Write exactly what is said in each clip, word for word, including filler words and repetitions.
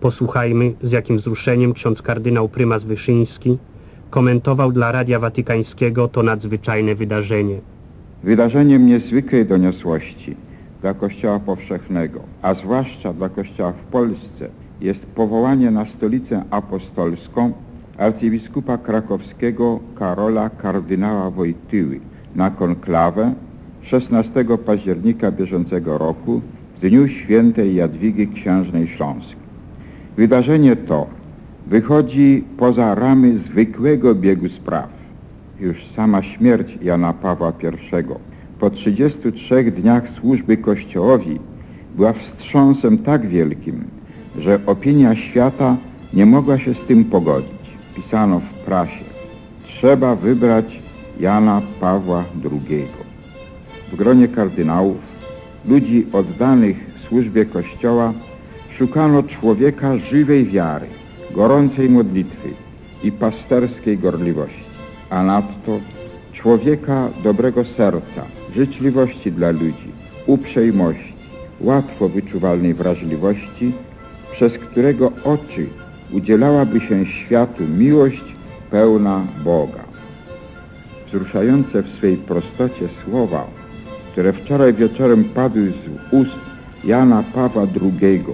Posłuchajmy, z jakim wzruszeniem ksiądz kardynał prymas Wyszyński komentował dla Radia Watykańskiego to nadzwyczajne wydarzenie. Wydarzeniem niezwykłej doniosłości dla Kościoła powszechnego, a zwłaszcza dla Kościoła w Polsce, jest powołanie na stolicę apostolską arcybiskupa krakowskiego Karola kardynała Wojtyły na konklawę szesnastego października bieżącego roku w dniu świętej Jadwigi Księżnej Śląskiej. Wydarzenie to wychodzi poza ramy zwykłego biegu spraw. Już sama śmierć Jana Pawła pierwszego po trzydziestu trzech dniach służby Kościołowi była wstrząsem tak wielkim, że opinia świata nie mogła się z tym pogodzić. Pisano w prasie: trzeba wybrać Jana Pawła drugiego. W gronie kardynałów, ludzi oddanych służbie Kościoła, szukano człowieka żywej wiary, gorącej modlitwy i pasterskiej gorliwości, a nadto człowieka dobrego serca, życzliwości dla ludzi, uprzejmości, łatwo wyczuwalnej wrażliwości, przez którego oczy udzielałaby się światu miłość pełna Boga. Wzruszające w swej prostocie słowa, które wczoraj wieczorem padły z ust Jana Pawła drugiego.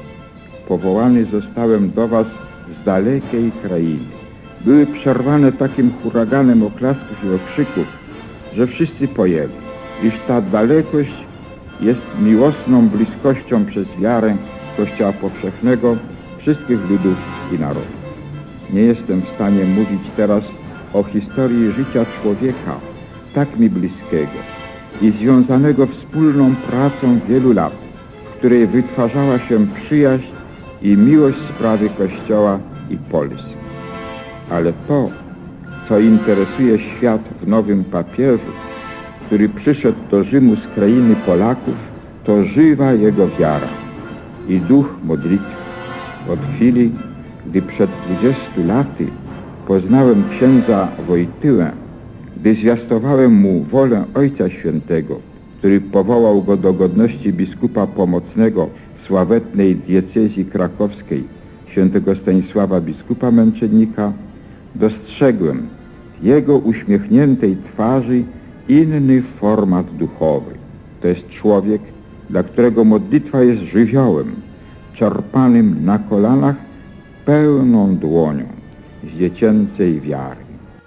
Powołany zostałem do was z dalekiej krainy. Były przerwane takim huraganem oklasków i okrzyków, że wszyscy pojęli, iż ta dalekość jest miłosną bliskością przez wiarę Kościoła powszechnego wszystkich ludów i narodów. Nie jestem w stanie mówić teraz o historii życia człowieka tak mi bliskiego i związanego wspólną pracą wielu lat, w której wytwarzała się przyjaźń i miłość sprawy Kościoła i Polski. Ale to, co interesuje świat w nowym papieżu, który przyszedł do Rzymu z krainy Polaków, to żywa jego wiara i duch modlitwy. Od chwili, gdy przed dwudziestu laty poznałem księdza Wojtyłę, gdy zwiastowałem mu wolę Ojca Świętego, który powołał go do godności biskupa pomocnego sławetnej diecezji krakowskiej, świętego Stanisława biskupa męczennika, dostrzegłem w jego uśmiechniętej twarzy inny format duchowy. To jest człowiek, dla którego modlitwa jest żywiołem, czerpanym na kolanach pełną dłonią z dziecięcej wiary.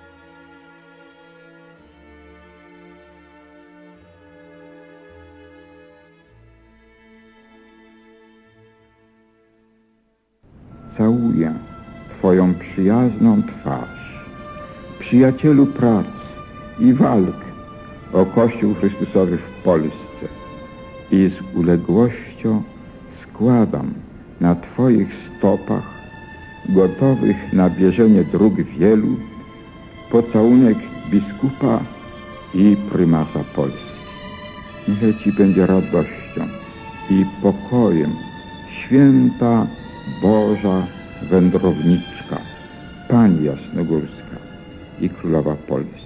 Całuję Twoją przyjazną twarz, przyjacielu prac i walk o Kościół Chrystusowy w Polsce i z uległością składam na Twoich stopach, gotowych na bierzenie dróg wielu, pocałunek biskupa i prymasa Polski. Niech Ci będzie radością i pokojem święta Boża wędrowniczka, Pani Jasnogórska i Królowa Polski.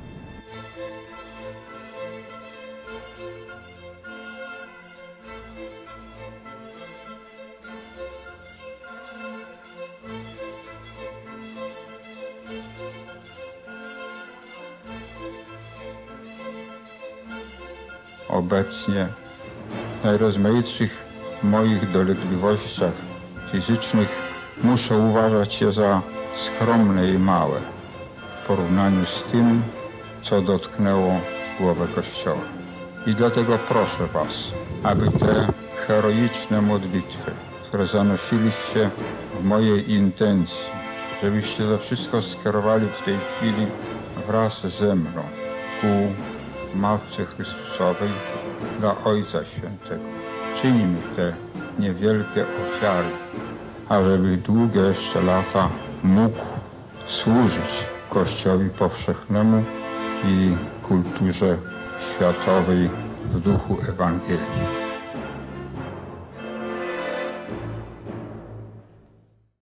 Obecnie w najrozmaitszych moich dolegliwościach fizycznych muszę uważać je za skromne i małe w porównaniu z tym, co dotknęło głowę Kościoła. I dlatego proszę was, aby te heroiczne modlitwy, które zanosiliście w mojej intencji, żebyście to wszystko skierowali w tej chwili wraz ze mną ku Matce Chrystusowej dla Ojca Świętego. Czyńmy te niewielkie ofiary, ażeby długie jeszcze lata mógł służyć Kościołowi powszechnemu i kulturze światowej w duchu Ewangelii.